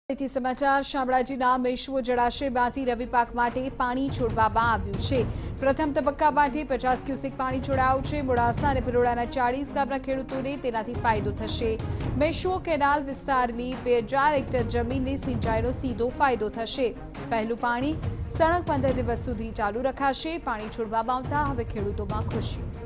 થી સમાચાર શામળાજીના મેશ્વો જળાશયમાંથી રવિ પાક માટે પાણી છોડવામાં આવ્યું છે। પ્રથમ તબક્કા માટે 50 ક્યુસેક પાણી છોડાયું છે। મોડાસા અને ભિલોડાના 40 ગામના ખેડૂતોને તેનાથી ફાયદો થશે। મેશ્વો કેનાલ વિસ્તારની 2000 હેક્ટર જમીનને સિંચાઈનો સીધો ફાયદો થશે। પહેલું પાણી સળંગ 15 દિવસ સુધી ચાલુ રખાશે। પાણી છોડવામાં આવતા હવે ખેડૂતોમાં ખુશી।